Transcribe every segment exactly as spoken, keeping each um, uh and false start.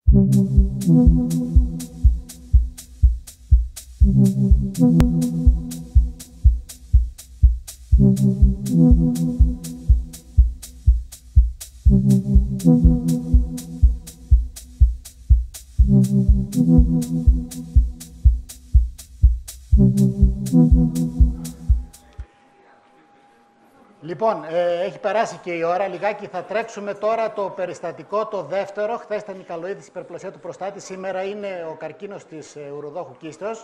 Λοιπόν, ε, έχει περάσει και η ώρα. Λιγάκι θα τρέξουμε τώρα το περιστατικό, το δεύτερο. Χθες ήταν η καλοίδης υπερπλασιά του προστάτη. Σήμερα είναι ο καρκίνος της ε, ουροδόχου κίστεως.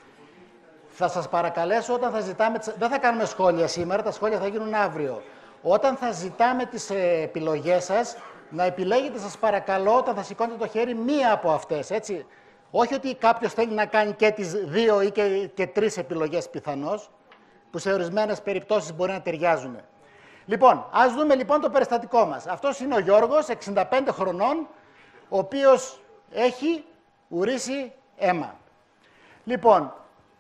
Θα σας παρακαλέσω, όταν θα ζητάμε... Δεν θα κάνουμε σχόλια σήμερα, τα σχόλια θα γίνουν αύριο. Όταν θα ζητάμε τις ε, επιλογές σας, να επιλέγετε, σας παρακαλώ, όταν θα σηκώνετε το χέρι, μία από αυτές, έτσι. Όχι ότι κάποιος θέλει να κάνει και τις δύο ή και, και τρεις επιλογές πιθανώς, που σε ορισμένες περιπτώσεις μπορεί να ταιριάζουν. Λοιπόν, ας δούμε λοιπόν το περιστατικό μας. Αυτός είναι ο Γιώργος, εξήντα πέντε χρονών, ο οποίος έχει ουρήσει αίμα. Λοιπόν,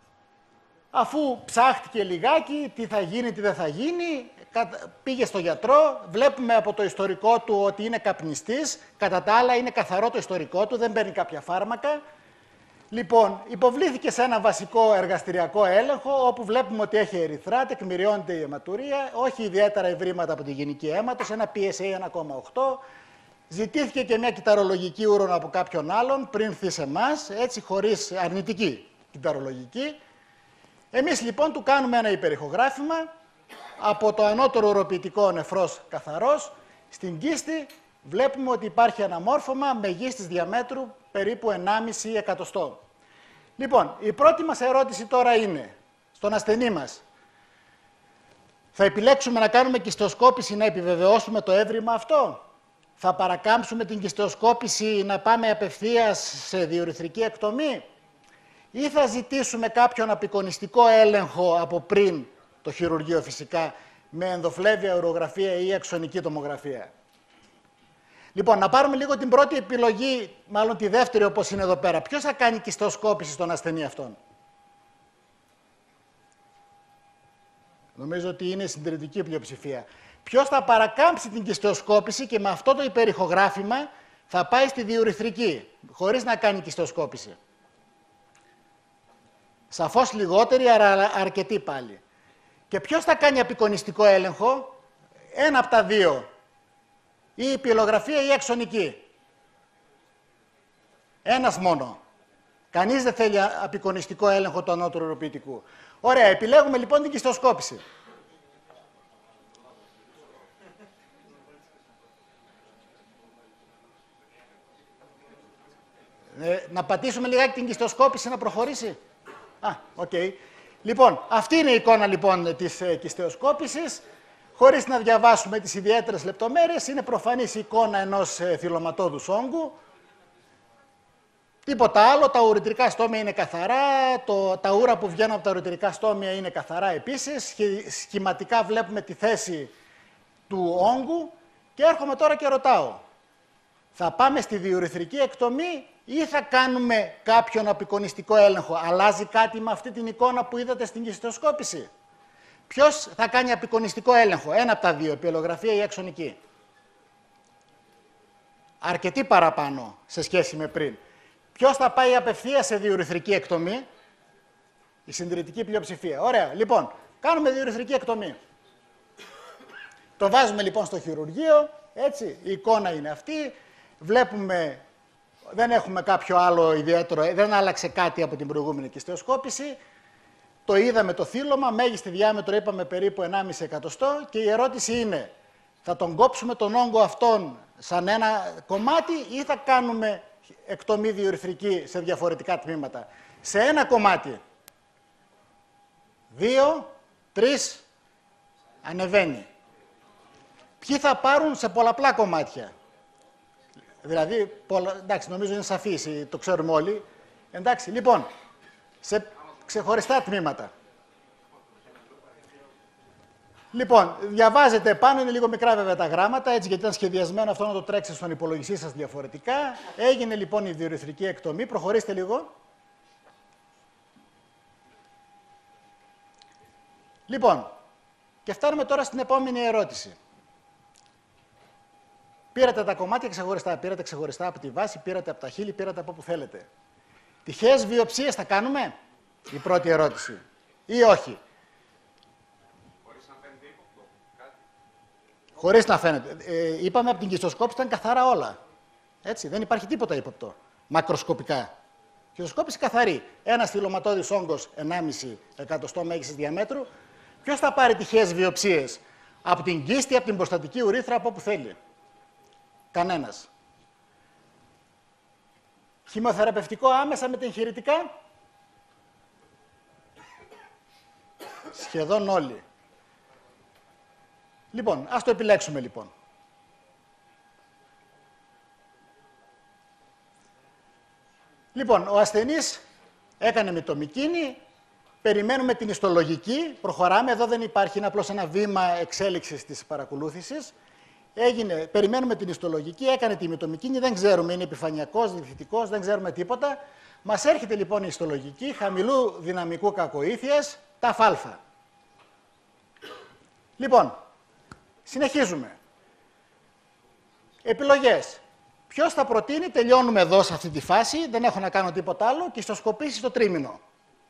αφού ψάχτηκε λιγάκι, τι θα γίνει, τι δεν θα γίνει, πήγε στο γιατρό, βλέπουμε από το ιστορικό του ότι είναι καπνιστής, κατά τα άλλα είναι καθαρό το ιστορικό του, δεν παίρνει κάποια φάρμακα. Λοιπόν, υποβλήθηκε σε ένα βασικό εργαστηριακό έλεγχο, όπου βλέπουμε ότι έχει ερυθρά, τεκμηριώνεται η αιματουρία, όχι ιδιαίτερα ευρήματα από τη γενική αίματος, ένα πι ες έι ένα κόμμα οκτώ. Ζητήθηκε και μια κυταρολογική ούρον από κάποιον άλλον, πριν έρθει σε εμάς, έτσι χωρίς αρνητική κυταρολογική. Εμείς λοιπόν του κάνουμε ένα υπερηχογράφημα, από το ανώτερο ουροποιητικό νεφρός καθαρός, στην κίστη βλέπουμε ότι υπάρχει ένα μόρφωμα μεγίστης διαμέτρου περίπου ενάμιση εκατοστό. Λοιπόν, η πρώτη μας ερώτηση τώρα είναι, στον ασθενή μας, θα επιλέξουμε να κάνουμε κιστεοσκόπηση να επιβεβαιώσουμε το έβριμα αυτό? Θα παρακάμψουμε την κιστεοσκόπηση να πάμε απευθείας σε διουρηθρική εκτομή? Ή θα ζητήσουμε κάποιον απεικονιστικό έλεγχο από πριν, το χειρουργείο φυσικά, με ενδοφλέβεια ουρογραφία ή αξονική τομογραφία? Λοιπόν, να πάρουμε λίγο την πρώτη επιλογή, μάλλον τη δεύτερη όπως είναι εδώ πέρα. Ποιος θα κάνει κιστεοσκόπηση στον ασθενή αυτόν? Νομίζω ότι είναι συντηρητική πλειοψηφία. Ποιος θα παρακάμψει την κιστεοσκόπηση και με αυτό το υπερηχογράφημα θα πάει στη διουρηθρική, χωρίς να κάνει κιστεοσκόπηση? Σαφώς λιγότεροι, αλλά αρκετοί πάλι. Και ποιος θα κάνει απεικονιστικό έλεγχο? Ένα από τα δύο. Ή η πυελογραφία ή η αξονική. Ένας μόνο. Κανείς δεν θέλει απεικονιστικό έλεγχο του ανώτερου ουροποιητικού. Ωραία, επιλέγουμε λοιπόν την κιστεοσκόπηση. Ε, να πατήσουμε λιγάκι την κιστεοσκόπηση να προχωρήσει. Α, οκ. Okay. Λοιπόν, αυτή είναι η εικόνα λοιπόν της ε, κιστεοσκόπησης. Χωρίς να διαβάσουμε τις ιδιαίτερες λεπτομέρειες, είναι προφανής η εικόνα ενός ε, θυλωματώδους όγκου. Τίποτα άλλο, τα ουρητρικά στόμια είναι καθαρά, το, τα ούρα που βγαίνουν από τα ουρητρικά στόμια είναι καθαρά επίσης. Σχηματικά βλέπουμε τη θέση του όγκου και έρχομαι τώρα και ρωτάω. Θα πάμε στη διουρηθρική εκτομή ή θα κάνουμε κάποιον απεικονιστικό έλεγχο? Αλλάζει κάτι με αυτή την εικόνα που είδατε στην κιστεοσκόπηση? Ποιος θα κάνει απεικονιστικό έλεγχο? Ένα από τα δύο, πυελογραφία ή αξονική. Αρκετή παραπάνω σε σχέση με πριν. Ποιος θα πάει απευθείας σε διουρηθρική εκτομή? Η συντηρητική πλειοψηφία. Ωραία. Λοιπόν, κάνουμε διουρηθρική εκτομή. Το βάζουμε λοιπόν στο χειρουργείο, έτσι, η εικόνα είναι αυτή. Βλέπουμε, δεν έχουμε κάποιο άλλο ιδιαίτερο, δεν άλλαξε κάτι από την προηγούμενη κιστεοσκόπηση. Το είδαμε το θύλωμα, μέγιστη διάμετρο είπαμε περίπου ενάμιση εκατοστό και η ερώτηση είναι, θα τον κόψουμε τον όγκο αυτόν σαν ένα κομμάτι ή θα κάνουμε εκτομή διουρηθρική σε διαφορετικά τμήματα? Σε ένα κομμάτι. Δύο, τρεις, ανεβαίνει. Ποιοι θα πάρουν σε πολλαπλά κομμάτια? Δηλαδή, πολλα... εντάξει, νομίζω είναι σαφής, το ξέρουμε όλοι. Εντάξει, λοιπόν, σε ξεχωριστά τμήματα. Λοιπόν, διαβάζετε πάνω, είναι λίγο μικρά βέβαια τα γράμματα, έτσι γιατί ήταν σχεδιασμένο αυτό να το τρέξει στον υπολογιστή σας διαφορετικά. Έγινε λοιπόν η διουρηθρική εκτομή. Προχωρήστε λίγο. Λοιπόν, και φτάνουμε τώρα στην επόμενη ερώτηση. Πήρατε τα κομμάτια ξεχωριστά, πήρατε ξεχωριστά από τη βάση, πήρατε από τα χείλη, πήρατε από όπου θέλετε. Τυχαίες βιοψίες θα κάνουμε, η πρώτη ερώτηση, ή όχι. Χωρίς να φαίνεται ύποπτο, κάτι. Χωρίς να φαίνεται. Ε, είπαμε από την κυστοσκόπηση ήταν καθαρά όλα. Έτσι, δεν υπάρχει τίποτα ύποπτο, μακροσκοπικά. Κυστοσκόπηση καθαρή. Ένα στυλωματώδης όγκος ενάμιση εκατοστό μέγιστης διαμέτρου. Ποιος θα πάρει τυχαίες βιοψίες? Από την κίστη, από την προστατική ουρήθρα, από όπου θέλει. Κανένας. Χημειοθεραπευτικό άμεσα με τα εγχειρητικά. Σχεδόν όλοι. Λοιπόν, ας το επιλέξουμε λοιπόν. Λοιπόν, ο ασθενής έκανε μυτομικίνη, περιμένουμε την ιστολογική, προχωράμε, εδώ δεν υπάρχει, είναι απλώς ένα βήμα εξέλιξης της παρακολούθησης. Έγινε, περιμένουμε την ιστολογική, έκανε τη μυτομικίνη, δεν ξέρουμε, είναι επιφανειακός, διθυτικός, δεν ξέρουμε τίποτα. Μας έρχεται λοιπόν η ιστολογική, χαμηλού δυναμικού κακοήθειας, τα φάλφα. Λοιπόν, συνεχίζουμε. Επιλογές. Ποιος θα προτείνει, τελειώνουμε εδώ σε αυτή τη φάση, δεν έχω να κάνω τίποτα άλλο, και ιστοσκοπήσεις στο τρίμηνο.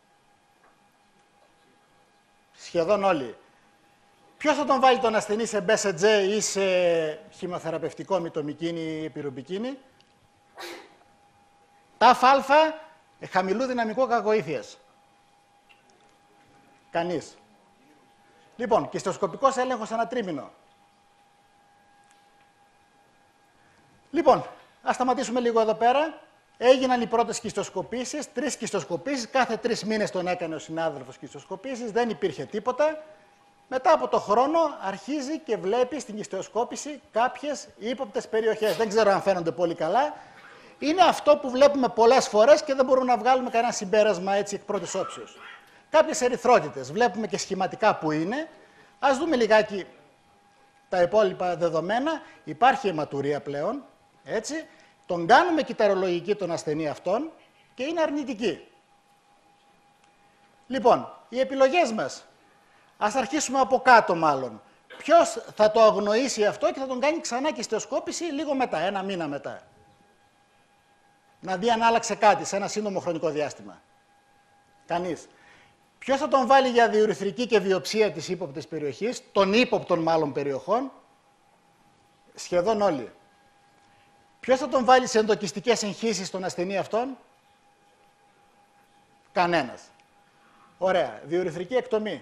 Σχεδόν όλοι. Ποιος θα τον βάλει τον ασθενή σε μπι ες τζι ή σε χημειοθεραπευτικό μυτομικίνη ή πυρομπικίνη? Ταφ αλφα, χαμηλού δυναμικού κακοήθειας. Κανείς. Λοιπόν, κυστοσκοπικός έλεγχος ανά τρίμηνο. Λοιπόν, ας σταματήσουμε λίγο εδώ πέρα. Έγιναν οι πρώτες κυστοσκοπήσεις, τρεις κυστοσκοπήσεις, κάθε τρεις μήνες τον έκανε ο συνάδελφος κυστοσκοπήσεις, δεν υπήρχε τίποτα. Μετά από το χρόνο αρχίζει και βλέπει στην κυστοσκόπηση κάποιες ύποπτες περιοχές. Δεν ξέρω αν φαίνονται πολύ καλά. Είναι αυτό που βλέπουμε πολλές φορές και δεν μπορούμε να βγάλουμε κανένα συμπέρασμα έτσι εκ πρώτης όψεως. Κάποιες ερυθρότητες, βλέπουμε και σχηματικά που είναι. Ας δούμε λιγάκι τα υπόλοιπα δεδομένα. Υπάρχει αιματουρία πλέον, έτσι. Τον κάνουμε κυταρολογική τον ασθενή αυτόν και είναι αρνητική. Λοιπόν, οι επιλογές μας. Ας αρχίσουμε από κάτω μάλλον. Ποιος θα το αγνοήσει αυτό και θα τον κάνει ξανά κυστοσκόπηση λίγο μετά, ένα μήνα μετά. Να δει αν άλλαξε κάτι σε ένα σύντομο χρονικό διάστημα. Κανείς. Ποιος θα τον βάλει για διουρηθρική και βιοψία της ύποπτης περιοχής, των ύποπτων μάλλον περιοχών? Σχεδόν όλοι. Ποιος θα τον βάλει σε εντοκιστικές εγχύσεις στον ασθενή αυτόν? Κανένας. Ωραία. Διουρηθρική εκτομή.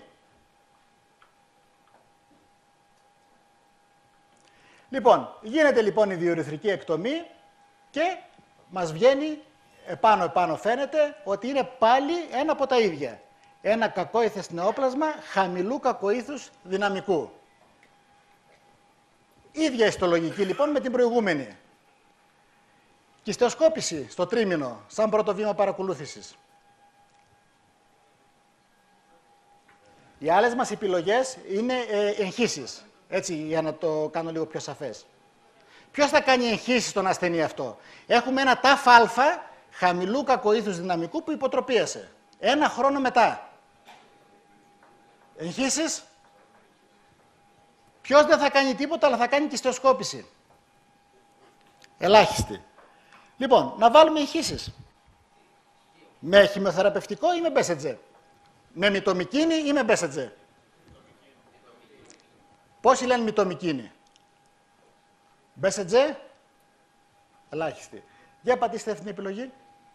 Λοιπόν, γίνεται λοιπόν η διουρηθρική εκτομή και μας βγαίνει, επάνω-επάνω φαίνεται, ότι είναι πάλι ένα από τα ίδια. Ένα κακόηθες νεόπλασμα χαμηλού κακοήθους δυναμικού. Ίδια ιστολογική λοιπόν με την προηγούμενη. Κυστοσκόπηση στο τρίμηνο, σαν πρώτο βήμα παρακολούθησης. Οι άλλες μας επιλογές είναι ε, εγχύσεις. Έτσι, για να το κάνω λίγο πιο σαφές. Ποιος θα κάνει εγχύσεις στον ασθενή αυτό? Έχουμε ένα ταφ αλφα χαμηλού κακοήθους δυναμικού που υποτροπίασε. Ένα χρόνο μετά. Εγχύσεις. Ποιος δεν θα κάνει τίποτα, αλλά θα κάνει κυστοσκόπηση? Ελάχιστη. Λοιπόν, να βάλουμε εγχύσεις. Με χημειοθεραπευτικό ή με μπι ες τζι? Με μυτομικίνη ή με μπι ες τζι? Πόσοι λένε μυτομικίνη? μπι ες τζι? Ελάχιστη. Για πατήστε αυτή την επιλογή.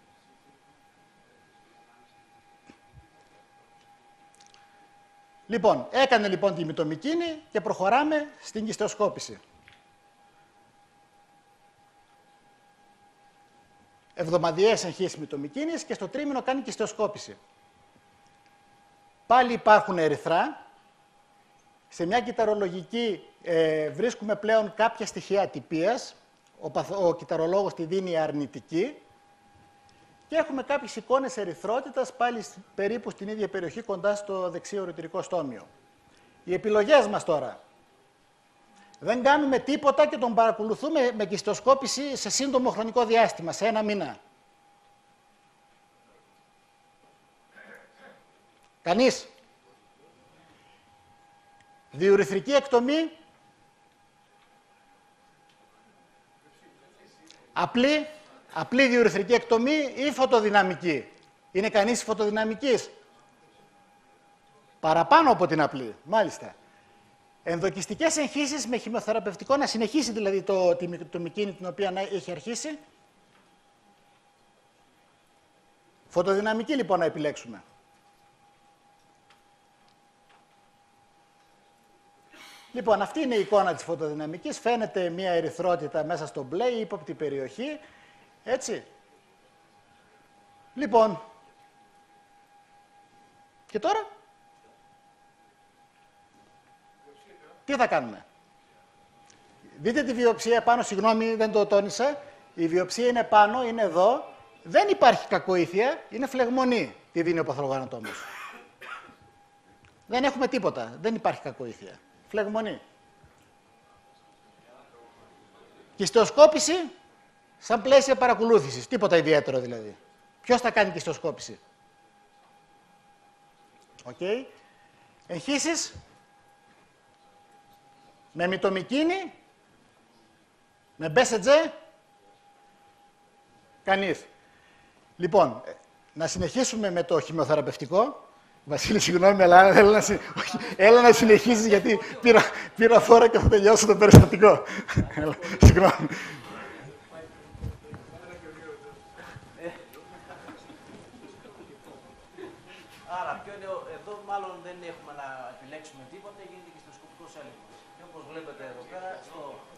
Λοιπόν, έκανε λοιπόν τη μυτομικίνη και προχωράμε στην κυστοσκόπηση. Εβδομαδιαίες εγχύσεις μυτομικίνης και στο τρίμηνο κάνει κυστοσκόπηση. Πάλι υπάρχουν ερυθρά. Σε μια κυταρολογική ε, βρίσκουμε πλέον κάποια στοιχεία ατυπίας. Ο, παθο, ο κυταρολόγος τη δίνει αρνητική. Και έχουμε κάποιες εικόνες ερυθρότητας πάλι περίπου στην ίδια περιοχή κοντά στο δεξί ορητηρικό στόμιο. Οι επιλογές μας τώρα. Δεν κάνουμε τίποτα και τον παρακολουθούμε με κυστοσκόπηση σε σύντομο χρονικό διάστημα, σε ένα μήνα. Κανείς. Διουρηθρική εκτομή. Απλή, απλή διουρηθρική εκτομή ή φωτοδυναμική. Είναι κανείς φωτοδυναμικής? Παραπάνω από την απλή, μάλιστα. Ενδοκιστικές εγχύσεις με χημειοθεραπευτικό, να συνεχίσει δηλαδή το, τη μυτομικίνη την οποία έχει αρχίσει. Φωτοδυναμική λοιπόν να επιλέξουμε. Λοιπόν, αυτή είναι η εικόνα της φωτοδυναμικής. Φαίνεται μια ερυθρότητα μέσα στο μπλε, η ύποπτη περιοχή. Έτσι. Λοιπόν. Και τώρα. Τι θα κάνουμε. Δείτε τη βιοψία πάνω, συγγνώμη, δεν το τόνισα. Η βιοψία είναι πάνω, είναι εδώ. Δεν υπάρχει κακοήθεια, είναι φλεγμονή, τι δίνει ο παθολογανατόμος. Δεν έχουμε τίποτα, δεν υπάρχει κακοήθεια. Φλεγμονή. Κυστεοσκόπηση, σαν πλαίσια παρακολούθησης. Τίποτα ιδιαίτερο δηλαδή. Ποιος θα κάνει κυστεοσκόπηση. Οκ. Okay. Εγχύσεις. Με μυτομικίνη. Με μπέσετζε. Κανείς. Λοιπόν, να συνεχίσουμε με το χημειοθεραπευτικό. Βασίλη, συγγνώμη, αλλά έλα να, συ... έλα να συνεχίσεις, γιατί πήρα, πήρα φόρα και θα τελειώσω το περιστατικό. Συγγνώμη. Άρα, ποιο είναι, εδώ μάλλον δεν έχουμε να επιλέξουμε τίποτα, γίνεται και στο σκοπικός έλεγχος. Και όπως βλέπετε εδώ πέρα, στο...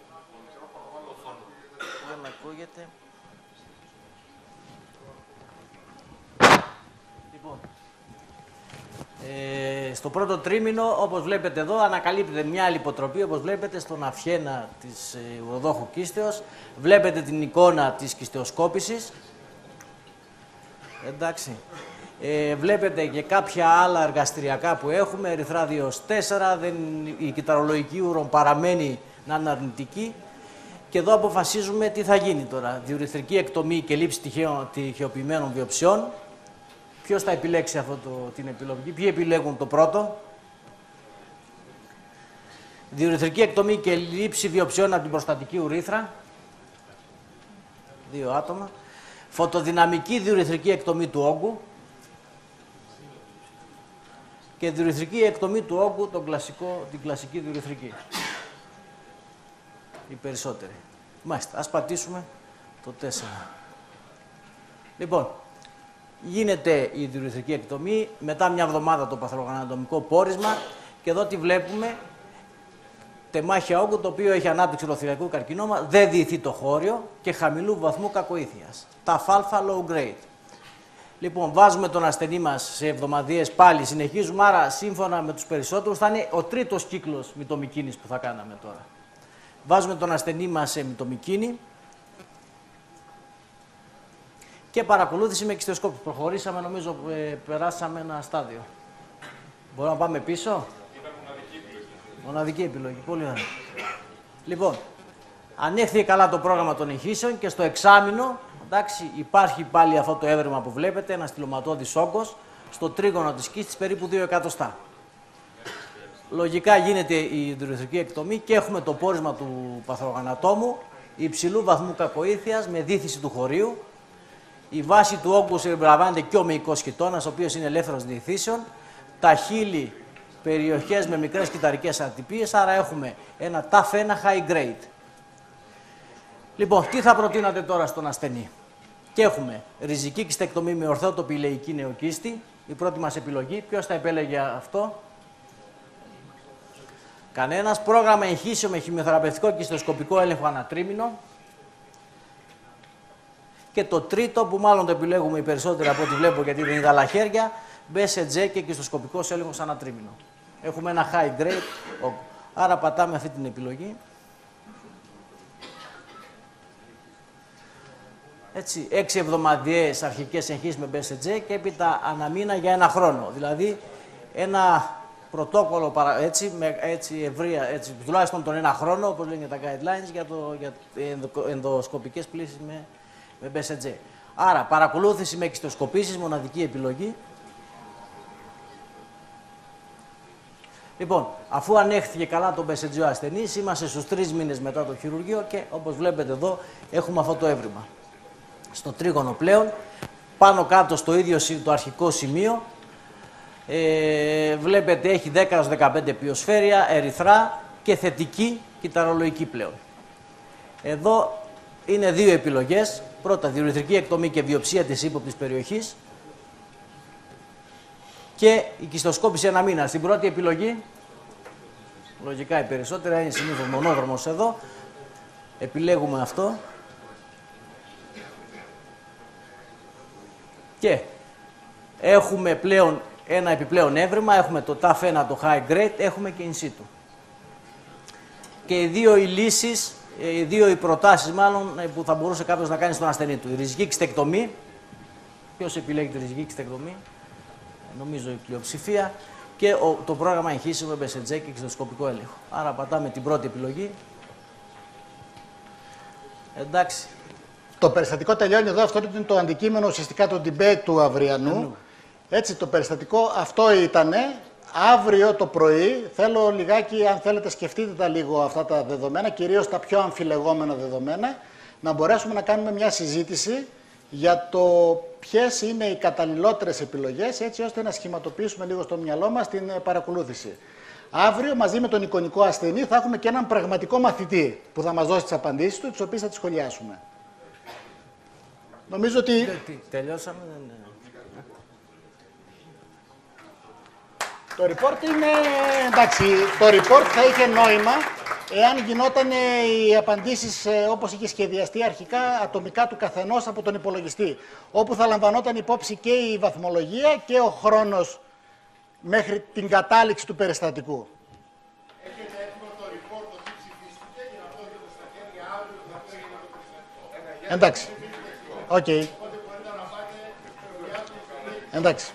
δεν ακούγεται. Λοιπόν, ε, στο πρώτο τρίμηνο, όπως βλέπετε εδώ, ανακαλύπτεται μια λιποτροπή, όπως βλέπετε στον αυχένα της ε, ουροδόχου κίστεως. Βλέπετε την εικόνα της κιστεοσκόπησης. Εντάξει. Ε, βλέπετε και κάποια άλλα εργαστηριακά που έχουμε, ερυθρά δύο τέσσερα, δεν, η κυταρολογική ούρον παραμένει να είναι αρνητική. Και εδώ αποφασίζουμε τι θα γίνει τώρα. Διουρηθρική εκτομή και λήψη τυχεοποιημένων βιοψιών. Ποιος θα επιλέξει αυτό το, την επιλογή, ποιοι επιλέγουν το πρώτο. Διουρηθρική εκτομή και λήψη βιοψιών από την προστατική ουρήθρα. Δύο άτομα. Φωτοδυναμική διουρηθρική εκτομή του όγκου. Και διουρηθρική εκτομή του όγκου, τον κλασικό, την κλασική διουρηθρική. Οι περισσότεροι. Μάλιστα, ας πατήσουμε το τέσσερα. Λοιπόν, γίνεται η διουρηθρική εκτομή, μετά μια εβδομάδα το παθολογανατομικό πόρισμα και εδώ τι βλέπουμε, τεμάχια όγκου, το οποίο έχει ανάπτυξη ουροθυλιακού καρκινόμα, δεν διηθεί το χώριο και χαμηλού βαθμού κακοήθειας. Τα αλφα low grade. Λοιπόν, βάζουμε τον ασθενή μας σε εβδομαδιαίες πάλι, συνεχίζουμε, άρα σύμφωνα με τους περισσότερους θα είναι ο τρίτος κύκλος μυτομικίνης που θα κάναμε τώρα. Βάζουμε τον ασθενή μας σε μυτομικίνη και παρακολούθηση με κυστεοσκόπηση. Προχωρήσαμε, νομίζω, ε, περάσαμε ένα στάδιο. Μπορούμε να πάμε πίσω. Ήταν μοναδική επιλογή. Μοναδική επιλογή, πολύ ωραία. Λοιπόν, ανέχθηκε καλά το πρόγραμμα των εγχύσεων και στο εξάμηνο, εντάξει, υπάρχει πάλι αυτό το έβρεμα που βλέπετε, ένα στυλωματώδης όγκος, στο τρίγωνο της κίστης περίπου δύο εκατοστά. Λογικά γίνεται η διουρηθρική εκτομή και έχουμε το πόρισμα του παθολογανατόμου υψηλού βαθμού κακοήθειας με δίθηση του χωρίου. Η βάση του όγκου συμπεριλαμβάνεται και ο μυϊκός χιτώνας, ο οποίος είναι ελεύθερος διηθήσεων. Τα χείλη, περιοχές με μικρές κυταρικές ατυπίες, άρα έχουμε ένα ταφ ένα high grade. Λοιπόν, τι θα προτείνατε τώρα στον ασθενή. Και έχουμε ριζική κιστεκτομή με ορθότοπη ηλεϊκή νεοκίστη. Η πρώτη μας επιλογή. Ποιος θα επέλεγε αυτό. Κανένας. Πρόγραμμα εγχύσεων με χημειοθεραπευτικό και ιστοσκοπικό έλεγχο ανατρίμηνο. Και το τρίτο, που μάλλον το επιλέγουμε οι περισσότεροι από ό,τι βλέπω γιατί δεν είδα άλλα χέρια, μπέσετζε και ιστοσκοπικός έλεγχος ανατρίμηνο. Έχουμε ένα high grade, άρα πατάμε αυτή την επιλογή. Έτσι, έξι εβδομαδιαίες αρχικές εγχύσεις με μπέσετζε και έπειτα αναμήνα για ένα χρόνο. Δηλαδή, ένα πρωτόκολλο έτσι, με έτσι ευρεία, έτσι, τουλάχιστον τον ένα χρόνο, όπως λένε τα guidelines, για, το, για ενδοσκοπικές πλήσεις με, με μπέσετζε. Άρα, παρακολούθηση με κυστοσκοπήσεις, μοναδική επιλογή. Λοιπόν, αφού ανέχθηκε καλά το μπεσετζή ο ασθενής, είμαστε στους τρεις μήνες μετά το χειρουργείο και όπως βλέπετε εδώ έχουμε αυτό το έβριμα. Στο τρίγωνο πλέον, πάνω κάτω στο ίδιο το αρχικό σημείο, ε, βλέπετε έχει δέκα έως δεκαπέντε ποιοσφαίρια, ερυθρά και θετική κυταρολογική πλέον. Εδώ είναι δύο επιλογές. Πρώτα, διουρηθρική εκτομή και βιοψία της ύποπτης περιοχής και η κυστοσκόπηση ένα μήνα. Στην πρώτη επιλογή, λογικά οι περισσότερα είναι συνήθως μονόδρομος εδώ, επιλέγουμε αυτό και έχουμε πλέον ένα επιπλέον έβριμα, έχουμε το ταφ ένα, το high grade, έχουμε και in situ. Και οι δύο οι λύσεις, οι δύο οι προτάσεις μάλλον που θα μπορούσε κάποιος να κάνει στον ασθενή του. Η ριζική ξτεκτομή, ποιος επιλέγει τη ριζική ξτεκτομή, νομίζω η πλειοψηφία, και ο, το πρόγραμμα εγχύσεων με μπεσετζέ και κυστοσκοπικό έλεγχο. Άρα πατάμε την πρώτη επιλογή. Εντάξει. Το περιστατικό τελειώνει εδώ, αυτό είναι το αντικείμενο ουσιαστικά το debate του αυριανού. Έτσι, το περιστατικό αυτό ήτανε. Αύριο το πρωί, θέλω λιγάκι, αν θέλετε σκεφτείτε τα λίγο αυτά τα δεδομένα, κυρίως τα πιο αμφιλεγόμενα δεδομένα, να μπορέσουμε να κάνουμε μια συζήτηση για το ποιες είναι οι καταλληλότερες επιλογές, έτσι ώστε να σχηματοποιήσουμε λίγο στο μυαλό μας την παρακολούθηση. Αύριο, μαζί με τον εικονικό ασθενή, θα έχουμε και έναν πραγματικό μαθητή που θα μας δώσει τις απαντήσεις του, τις οποίες θα τις σχολιάσουμε. Νομίζω ότι... Τελειώσαμε. Το report είναι, εντάξει, το report θα είχε νόημα εάν γινόταν οι απαντήσεις όπως είχε σχεδιαστεί αρχικά ατομικά του καθενός από τον υπολογιστή, όπου θα λαμβανόταν υπόψη και η βαθμολογία και ο χρόνος μέχρι την κατάληξη του περιστατικού. Έχετε έτοιμο το report ότι ψηφίστηκε για να το δείτε στα χέρια αύριο που θα πήγαινε το περιστατικό. Εντάξει. Οκ. Okay. Οπότε μπορείτε να πάτε. Εντάξει.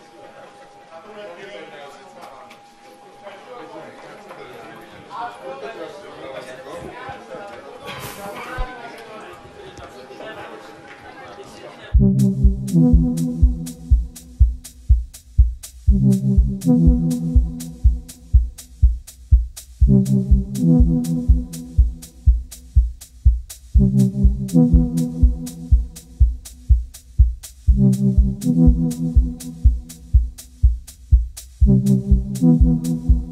Thank you.